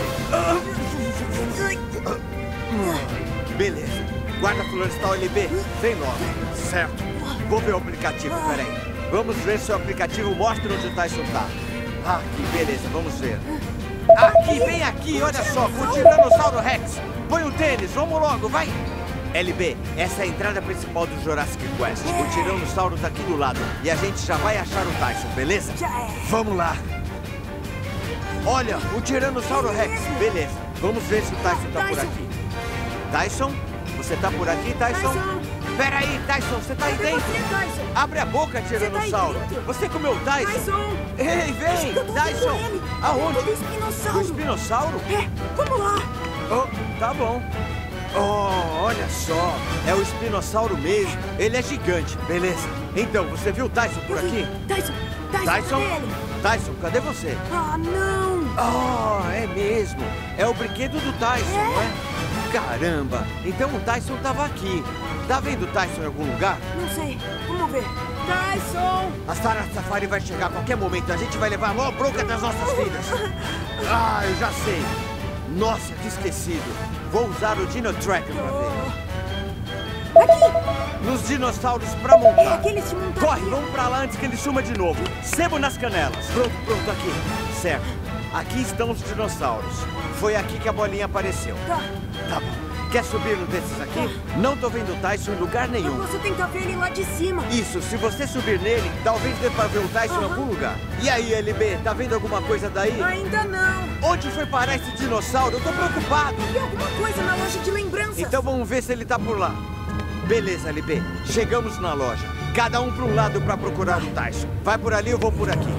B: Beleza. Guarda florestal LB, vem logo. Certo. Vou ver o aplicativo, peraí. Vamos ver se o aplicativo mostra onde o Tyson tá. Aqui, beleza, vamos ver. Aqui, bem aqui, olha só, com o Tiranossauro Rex. Põe o tênis, vamos logo, vai. LB, essa é a entrada principal do Jurassic Quest. O Tiranossauro tá aqui do lado e a gente já vai achar o Tyson, beleza? Vamos lá. Olha, o Tiranossauro Rex, beleza. Vamos ver se o Tyson tá por aqui. Tyson? Você tá por aqui, Tyson? Pera aí, Tyson, você tá aí dentro? Abre a boca, Tiranossauro. Você comeu o Tyson? Ei, vem, Tyson. Aonde? Do espinossauro?
A: É, vamos lá.
B: Oh, tá bom. Oh, olha só. É o espinossauro mesmo. Ele é gigante, beleza. Então, você viu o Tyson por aqui?
A: Tyson,
B: Tyson, cadê você?
A: Ah, não.
B: Oh, é mesmo. É o brinquedo do Tyson, não é? Caramba, então o Tyson tava aqui. Tá vendo o Tyson em algum lugar?
A: Não sei, vamos ver. Tyson!
B: A Sarah Safari vai chegar a qualquer momento. A gente vai levar a maior bronca das nossas vidas. Ah, eu já sei. Nossa, que esquecido. Vou usar o Dino Tracker pra ver.
A: Aqui!
B: Nos dinossauros pra montar.
A: É aqueles de montar.
B: Corre, vamos pra lá antes que ele suma de novo. Sebo nas canelas. Pronto, aqui. Certo. Aqui estão os dinossauros. Foi aqui que a bolinha apareceu. Tá bom. Quer subir no desses aqui? Não tô vendo o Tyson em lugar nenhum.
A: Você tenta ver ele lá de cima.
B: Isso, se você subir nele, talvez dê pra ver o Tyson em algum lugar. E aí, LB, tá vendo alguma coisa daí?
A: Ainda não.
B: Onde foi parar esse dinossauro? Eu tô preocupado.
A: Tem alguma coisa na loja de lembranças.
B: Então vamos ver se ele tá por lá. Beleza, LB. Chegamos na loja. Cada um pra um lado pra procurar o Tyson. Vai por ali, eu vou por aqui.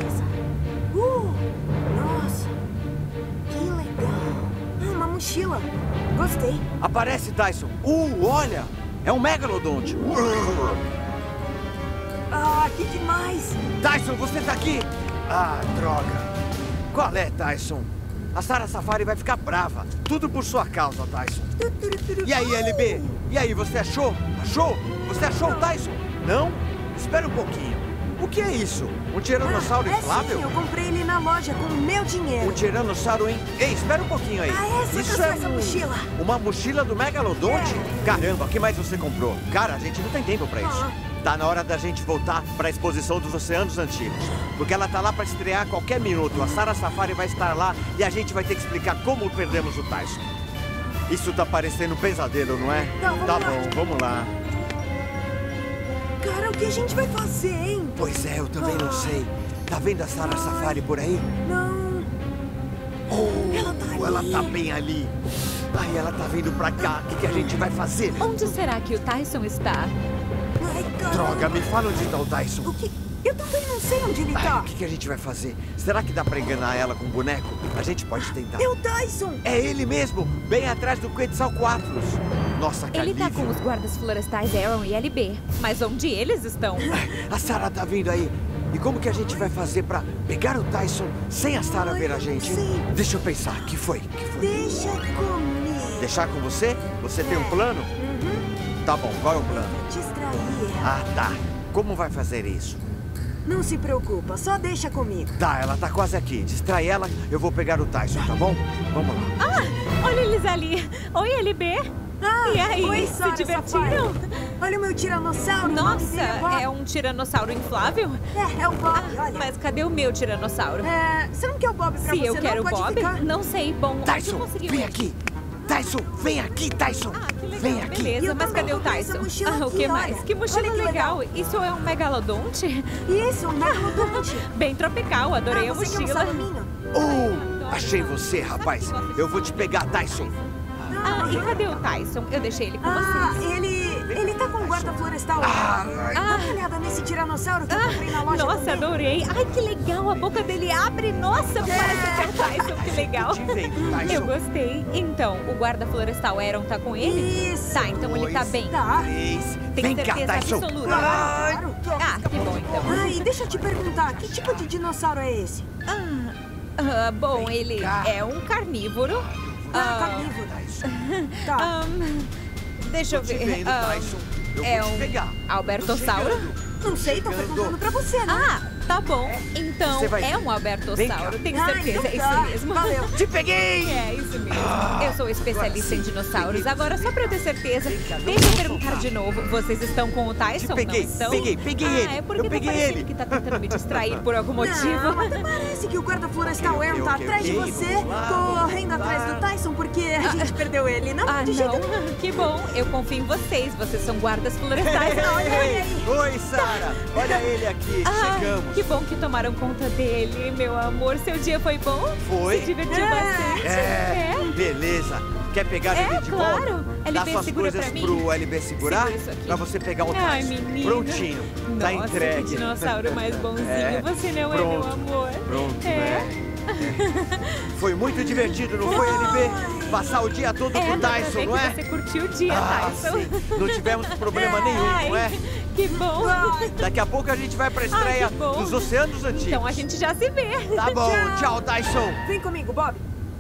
A: Nossa. Que legal. Uma mochila. Gostei.
B: Aparece, Tyson. Olha! É um megalodonte.
A: Ah, que demais.
B: Tyson, você tá aqui? Ah, droga. Qual é, Tyson? A Sarah Safari vai ficar brava. Tudo por sua causa, Tyson. E aí, LB? E aí, você achou? Achou? Você achou o Tyson? Não? Espera um pouquinho. O que é isso? Um tiranossauro inflável?
A: Sim, eu comprei ele na loja com o meu dinheiro.
B: Um tiranossauro Ei, espera um pouquinho aí.
A: Isso é essa mochila.
B: Uma mochila do megalodonte? Caramba, o que mais você comprou? Cara, a gente não tem tempo pra isso. Tá na hora da gente voltar pra exposição dos oceanos antigos. Porque ela tá lá pra estrear a qualquer minuto. A Sarah Safari vai estar lá e a gente vai ter que explicar como perdemos o Tyson. Isso tá parecendo um pesadelo, não é?
A: Tá
B: bom, vamos lá.
A: Cara, o que a gente vai fazer, hein?
B: Pois é, eu também não sei. Tá vendo a Sarah Safari por aí?
A: Não. Ela tá ali.
B: Ela tá bem ali. Ai, ela tá vindo pra cá. O que a gente vai fazer?
D: Onde será que o Tyson está?
A: Ai,
B: droga, me fala onde tá o Tyson.
A: O quê? Eu também não sei onde ele tá.
B: O que a gente vai fazer? Será que dá pra enganar ela com um boneco? A gente pode tentar.
A: É o Tyson!
B: É ele mesmo, bem atrás do Quetzalcoatlus. Nossa, que
D: Ele tá com os guardas florestais Aaron e LB. Mas onde eles estão?
B: A Sarah tá vindo aí. E como que a gente vai fazer pra pegar o Tyson sem a Sarah ver a gente? Deixa eu pensar. Que foi?
A: Deixa comigo.
B: Deixar com você? Você tem um plano? Tá bom, qual é o plano?
A: Distrair.
B: Ah, tá. Como vai fazer isso?
A: Não se preocupa, só deixa comigo.
B: Tá, ela tá quase aqui. Distrai ela, eu vou pegar o Tyson, tá bom? Vamos lá.
D: Ah, olha eles ali. Oi, LB. E aí,
A: oi,
D: se divertiram?
A: Olha o meu tiranossauro.
D: Nossa, é um tiranossauro inflável?
A: É o Bob, olha.
D: Mas cadê o meu tiranossauro?
A: Você não quer o Bob pra você?
D: Se eu quero o Bob?
A: Ficar?
D: Não sei, bom,
B: Tyson, vem aqui. Tyson, vem aqui, Tyson.
D: Que legal,
B: vem aqui.
D: Beleza, mas cadê o Tyson?
A: O
D: que mais?
A: Olha.
D: Que mochila
A: Que
D: legal. Isso é um megalodonte?
A: Isso, um megalodonte.
D: Bem tropical, adorei a mochila.
B: Achei você, rapaz. Eu vou te pegar, Tyson.
D: E cadê o Tyson? Eu deixei ele com vocês.
A: Ele tá com o guarda florestal. Dá uma olhada nesse tiranossauro que eu comprei na loja.
D: Nossa, adorei. Ai, que legal. A boca dele abre. Nossa, parece que é o Tyson. Que legal. Eu gostei. Então, o guarda florestal Aaron tá com ele?
A: Isso.
D: Tá, então ele tá bem.
A: Tá.
D: Tem certeza absoluta?
A: Claro.
D: Que bom, então.
A: E deixa eu te perguntar, que tipo de dinossauro é esse?
D: Bom, ele é um carnívoro.
A: Carnívoro. Tá.
D: Deixa eu ver.
B: Tyson. Eu vou te pegar.
D: Albertossauro?
A: Não sei, tô perguntando pra você, né?
D: Tá bom, então é um albertossauro, tenho certeza, é isso mesmo.
A: Valeu.
B: Te peguei!
D: É isso mesmo. Eu sou especialista em dinossauros. Agora, só pra eu ter certeza, deixa eu perguntar de novo. Vocês estão com o Tyson, não estão?
B: Peguei ele.
D: É porque tá parecendo que tá tentando me distrair por algum motivo.
A: Não, até parece que o guarda florestal Aaron tá atrás de você, correndo atrás do Tyson, porque a gente perdeu ele, não?
D: Ah, não. Que bom. Eu confio em vocês. Vocês são guardas florestais.
A: Olha aí.
B: Oi, Sarah. Olha ele aqui. Chegamos.
D: Que bom que tomaram conta dele, meu amor. Seu dia foi bom?
B: Foi.
D: Se divertiu bastante?
B: Beleza. Quer pegar ele de volta?
D: Claro.
B: Dá
D: LB,
B: suas
D: segura
B: coisas
D: pra mim.
B: pro LB segurar?
D: Segura isso aqui.
B: Pra você pegar o Tyson.
D: Ai, menino.
B: Prontinho. Tá
D: Nossa,
B: entregue.
D: que dinossauro mais bonzinho. Você não é, meu amor?
B: Pronto, Foi muito divertido, não foi, LB? Passar o dia todo com o Tyson, não é?
D: Você curtiu o dia, Tyson.
B: Sim. Não tivemos problema nenhum, não é?
D: Que bom.
B: Daqui a pouco a gente vai pra estreia dos Oceanos Antigos.
D: Então a gente já se vê.
B: Tá bom, tchau, Tyson.
A: Vem comigo, Bob.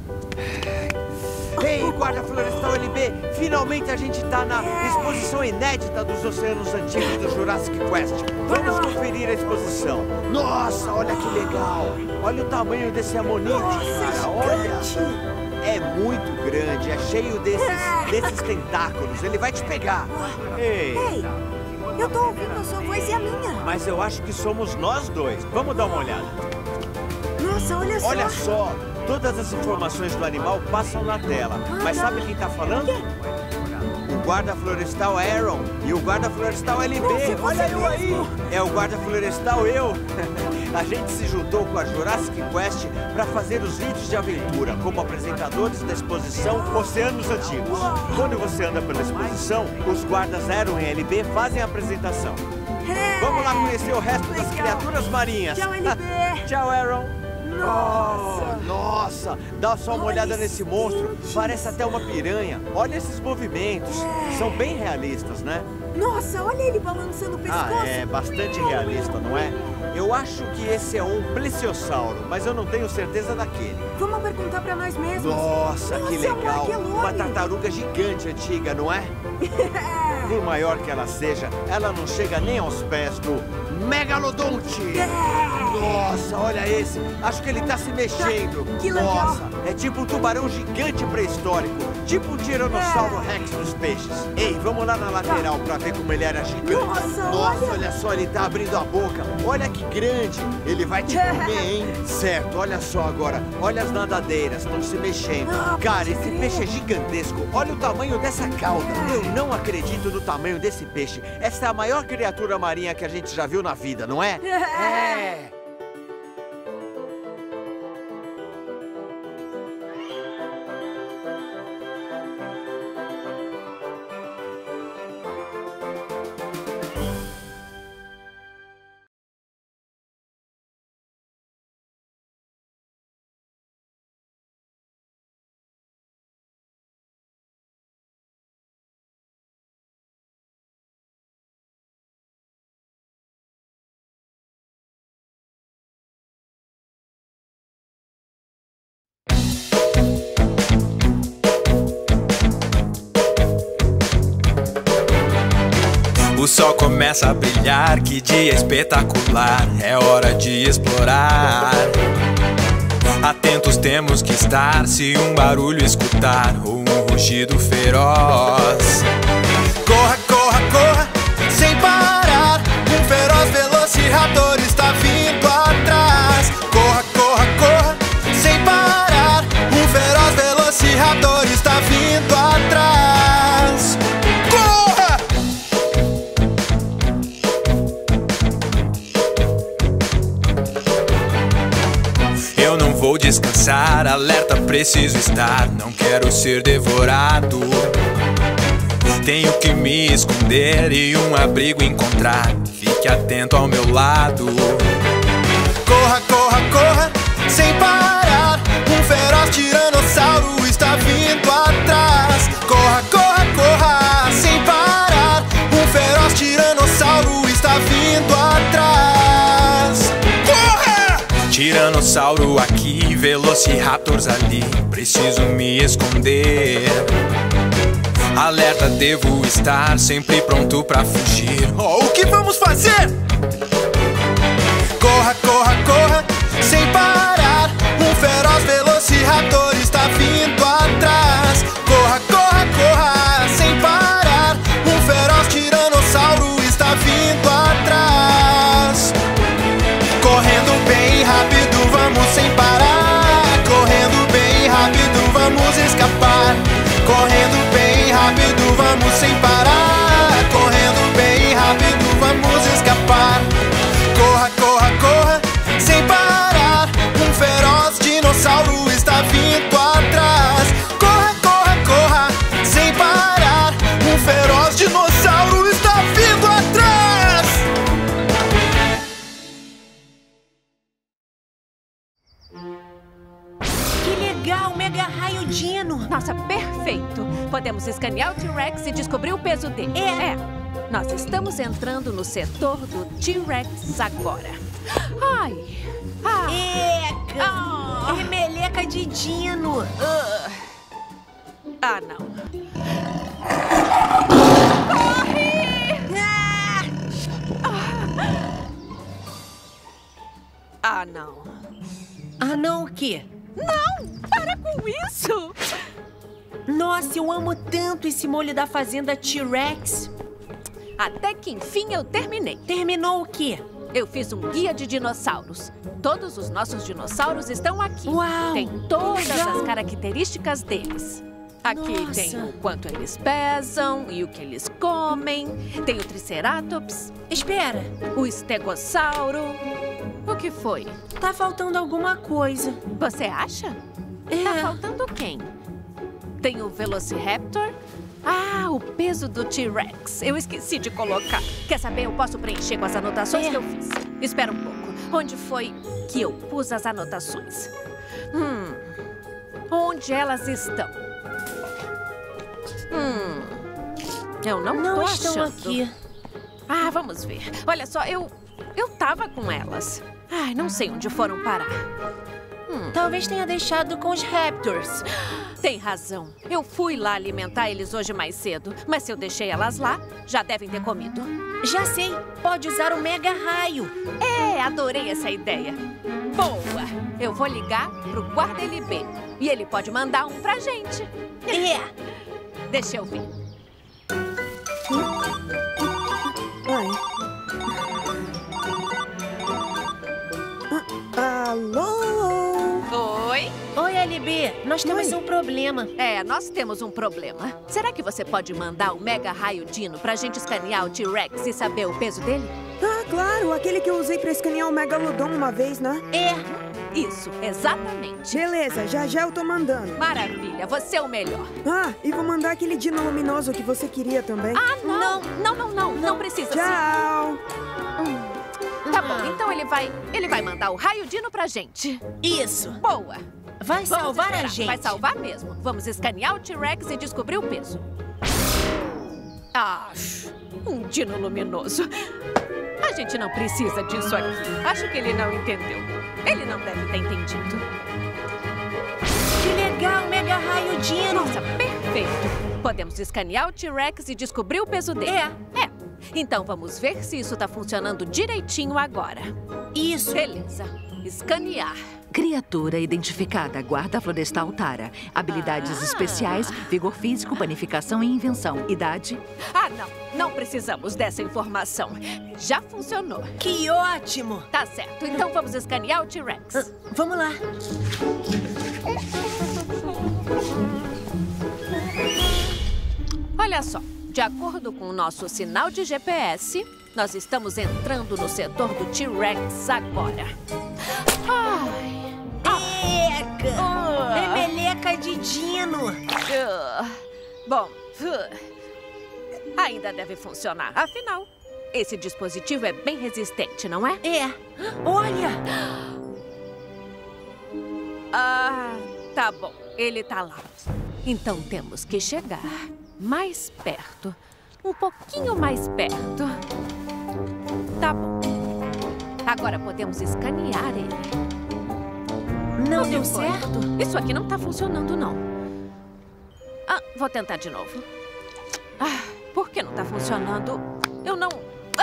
B: Ei, guarda florestal LB, finalmente a gente tá na exposição inédita dos Oceanos Antigos do Jurassic Quest. Vamos conferir a exposição. Nossa, olha que legal. Olha o tamanho desse amonite, cara. Olha. É muito grande, é cheio desses tentáculos. Ele vai te pegar. Ei,
A: eu tô ouvindo a sua voz e a minha.
B: mas eu acho que somos nós dois. Vamos dar uma olhada.
A: Nossa, olha só.
B: Olha só. Todas as informações do animal passam na tela. Mas sabe quem tá falando? O guarda florestal Aaron e o guarda florestal LB. Olha eu aí! É o guarda florestal eu. A gente se juntou com a Jurassic Quest para fazer os vídeos de aventura como apresentadores da exposição Oceanos Antigos. Quando você anda pela exposição, os guardas Aaron e LB fazem a apresentação. Vamos lá conhecer o resto das criaturas marinhas.
A: Tchau, LB.
B: Tchau, Aaron.
A: Nossa!
B: Nossa! Dá só uma olhada nesse monstro. Parece até uma piranha. Olha esses movimentos. São bem realistas, né?
A: Nossa, olha ele balançando o pescoço.
B: É bastante realista, não é? Eu acho que esse é um plesiosauro, mas eu não tenho certeza daquele.
A: Vamos perguntar pra nós mesmos.
B: Nossa, que legal!
A: É
B: uma tartaruga gigante antiga, não é? Por maior que ela seja, ela não chega nem aos pés do Megalodonte! Nossa, olha esse! Acho que ele tá se mexendo!
A: Que legal!
B: Nossa, é tipo um tubarão gigante pré-histórico, tipo um tiranossauro rex dos peixes. Ei, vamos lá na lateral pra ver como ele era gigante. Nossa, olha só, ele tá abrindo a boca. Olha que grande! Ele vai te comer, hein? Certo, olha só agora. Olha as nadadeiras, estão se mexendo. Cara, esse peixe é gigantesco. Olha o tamanho dessa cauda. Eu não acredito no tamanho desse peixe. Essa é a maior criatura marinha que a gente já viu na vida, não é? É!
E: O sol começa a brilhar, que dia espetacular, é hora de explorar. Atentos temos que estar, se um barulho escutar ou um rugido feroz.
C: Corra, corra, corra, sem parar, um feroz velociraptor está vindo atrás. Corra, corra, corra, sem parar, um feroz velociraptor está vindo atrás. Corra!
E: Eu não vou descansar, alerta preciso estar, não quero ser devorado. Tenho que me esconder e um abrigo encontrar, fique atento ao meu lado.
C: Corra, corra, corra, sem parar, um feroz tiranossauro está vindo atrás. Corra, corra, corra, sem parar, um feroz tiranossauro está vindo atrás. Corra!
E: Tiranossauro aqui, velociraptors ali, preciso me esconder. Alerta, devo estar sempre pronto pra fugir.
C: Oh, o que vamos fazer? Corra,
F: Nossa, perfeito. Podemos escanear o T-Rex e descobrir o peso dele. Nós estamos entrando no setor do T-Rex agora. Ai.
G: É meleca de dino.
F: Não.
G: Não. Não o quê?
F: Não! Para com isso!
G: Nossa, eu amo tanto esse molho da fazenda T-Rex.
F: Até que enfim eu terminei.
G: Terminou o quê?
F: Eu fiz um guia de dinossauros. Todos os nossos dinossauros estão aqui.
G: Uau!
F: Tem todas as características deles. Aqui
G: Nossa.
F: tem o quanto eles pesam e o que eles comem. Tem o Triceratops.
G: Espera,
F: O Estegossauro. O que foi?
G: tá faltando alguma coisa.
F: Você acha? Tá faltando quem? Tem o Velociraptor. O peso do T-Rex. Eu esqueci de colocar. Quer saber? Eu posso preencher com as anotações que eu fiz. Espera um pouco. Onde foi que eu pus as anotações? Onde elas estão? Eu não tô
G: estão
F: achando.
G: aqui.
F: Vamos ver. Olha só, eu tava com elas. Não sei onde foram parar.
G: Talvez tenha deixado com os Raptors.
F: Tem razão. Eu fui lá alimentar eles hoje mais cedo. Mas se eu deixei elas lá, já devem ter comido.
G: Já sei, pode usar o Mega Raio.
F: Adorei essa ideia. Boa! Eu vou ligar pro guarda LB. E ele pode mandar um pra gente. Deixa eu ver.
A: Alô?
F: Oi?
G: Oi, LB, nós temos um problema.
F: Nós temos um problema. Será que você pode mandar o Mega Raio Dino pra gente escanear o T-Rex e saber o peso dele?
A: Claro, aquele que eu usei pra escanear o Megalodon uma vez, né?
F: Isso, exatamente.
A: Beleza, já eu tô mandando.
F: Maravilha, você é o melhor.
A: E vou mandar aquele dino luminoso que você queria também.
F: Não precisa.
A: Tchau.
F: Tá bom, então ele vai mandar o Raio Dino pra gente.
G: Isso.
F: Boa.
G: Vai
F: Vamos
G: salvar
F: esperar.
G: a gente.
F: Vai salvar mesmo. Vamos escanear o T-Rex e descobrir o peso. Um dino luminoso. A gente não precisa disso aqui. Acho que ele não entendeu. Ele não deve ter entendido.
G: Que legal, Mega Raio Dino.
F: Nossa, perfeito. Podemos escanear o T-Rex e descobrir o peso dele. Então vamos ver se isso tá funcionando direitinho agora.
G: Isso.
F: Beleza. Escanear.
H: Criatura identificada, guarda florestal Tara. Habilidades especiais, vigor físico, panificação e invenção. Idade?
F: Não precisamos dessa informação. Já funcionou.
G: Que ótimo.
F: Tá certo, então vamos escanear o T-Rex.
G: Vamos lá.
F: Olha só, de acordo com o nosso sinal de GPS, nós estamos entrando no setor do T-Rex agora.
G: É meleca de dino.
F: Bom, ainda deve funcionar. Afinal, esse dispositivo é bem resistente, não é?
G: Olha.
F: Tá bom. Ele tá lá. Então temos que chegar mais perto. Um pouquinho mais perto. Tá bom. Agora podemos escanear ele.
G: Não deu certo?
F: Isso aqui não tá funcionando, não. Vou tentar de novo. Por que não tá funcionando? Eu não...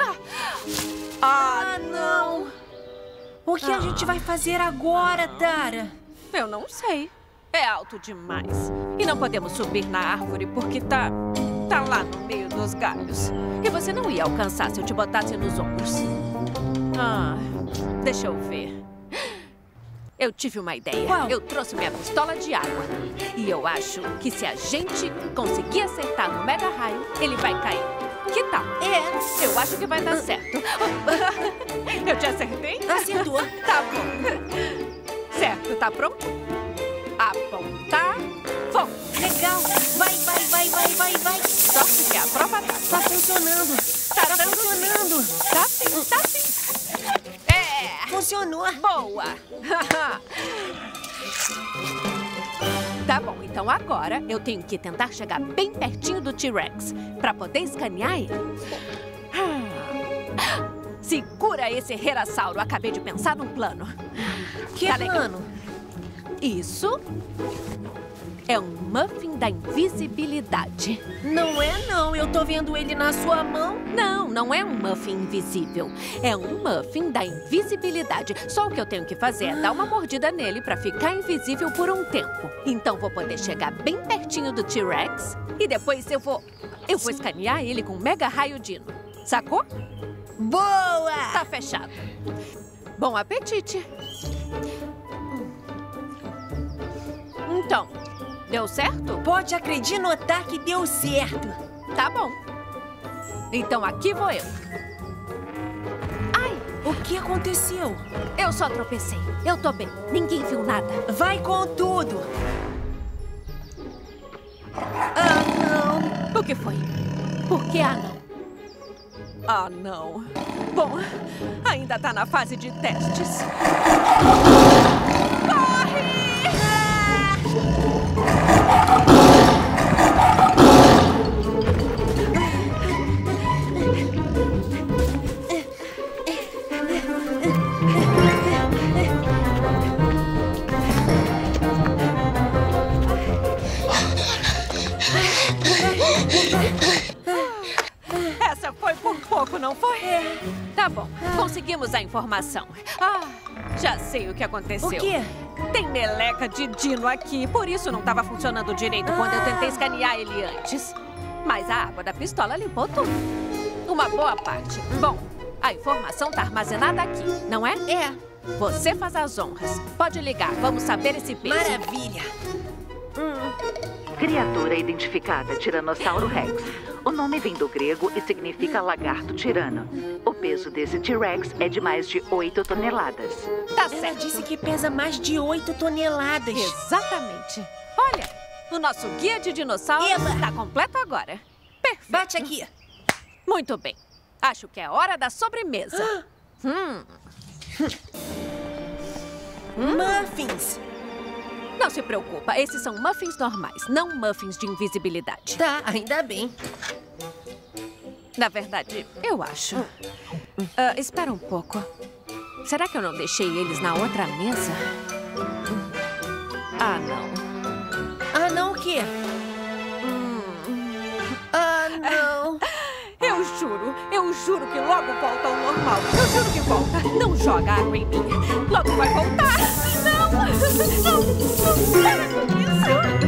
G: não! O que a gente vai fazer agora, Tara?
F: Eu não sei. É alto demais. E não podemos subir na árvore porque tá lá no meio dos galhos. E você não ia alcançar se eu te botasse nos ombros. Deixa eu ver. Eu tive uma ideia.
G: Qual?
F: Eu trouxe minha pistola de água. E eu acho que se a gente conseguir acertar no Mega Raio, ele vai cair. Que tal? Eu acho que vai dar certo. Eu te acertei?
G: Acertou.
F: Tá bom. Certo, tá pronto? Apontar. Fogo.
G: Legal. Vai.
F: Sorte que a prova
G: Tá funcionando.
F: Tá dando
G: funcionando.
F: Tá sim.
G: Funcionou.
F: Boa. Tá bom, então agora eu tenho que tentar chegar bem pertinho do T-Rex pra poder escanear ele. Segura esse Herassauro, acabei de pensar num plano.
G: Que plano?
F: Isso é um muffin da invisibilidade.
G: Não é não, eu tô vendo ele na sua mão.
F: Não, não é um muffin invisível. É um muffin da invisibilidade. Só o que eu tenho que fazer é dar uma mordida nele pra ficar invisível por um tempo. Então vou poder chegar bem pertinho do T-Rex e depois eu vou escanear ele com um mega raio dino. Sacou?
G: Boa!
F: Tá fechado. Bom apetite. Então, deu certo?
G: Pode acreditar que deu certo.
F: Tá bom. Então aqui vou eu. Ai,
G: o que aconteceu?
F: Eu só tropecei. Eu tô bem. Ninguém viu nada.
G: Vai com tudo.
F: Ah, não. O que foi? Por que não? Ah, não. Bom, ainda tá na fase de testes. Corre! Essa foi por pouco, não foi? Tá bom, conseguimos a informação. Já sei o que aconteceu.
G: O quê?
F: Tem meleca de dino aqui, por isso não estava funcionando direito quando eu tentei escanear ele antes. Mas a água da pistola limpou tudo. Uma boa parte. Bom, a informação tá armazenada aqui, não é?
G: É.
F: Você faz as honras. Pode ligar, vamos saber esse peso.
G: Maravilha.
H: Criatura identificada, Tiranossauro Rex. O nome vem do grego e significa lagarto tirano. O peso desse T-Rex é de mais de 8 toneladas.
F: Tá certo.
G: Ela disse que pesa mais de 8 toneladas.
F: Exatamente. Olha, o nosso guia de dinossauros está completo agora. Perfeito.
G: Bate aqui.
F: Muito bem. Acho que é hora da sobremesa.
G: Muffins.
F: Não se preocupa, esses são muffins normais, não muffins de invisibilidade.
G: Tá, ainda bem.
F: Na verdade, eu acho. Espera um pouco. Será que eu não deixei eles na outra mesa? Ah, não.
G: Ah, não o quê? Ah, não.
F: Eu juro que logo volta ao normal. Eu juro que volta. Não joga água em mim. Logo vai voltar. Não! Não! Para com isso!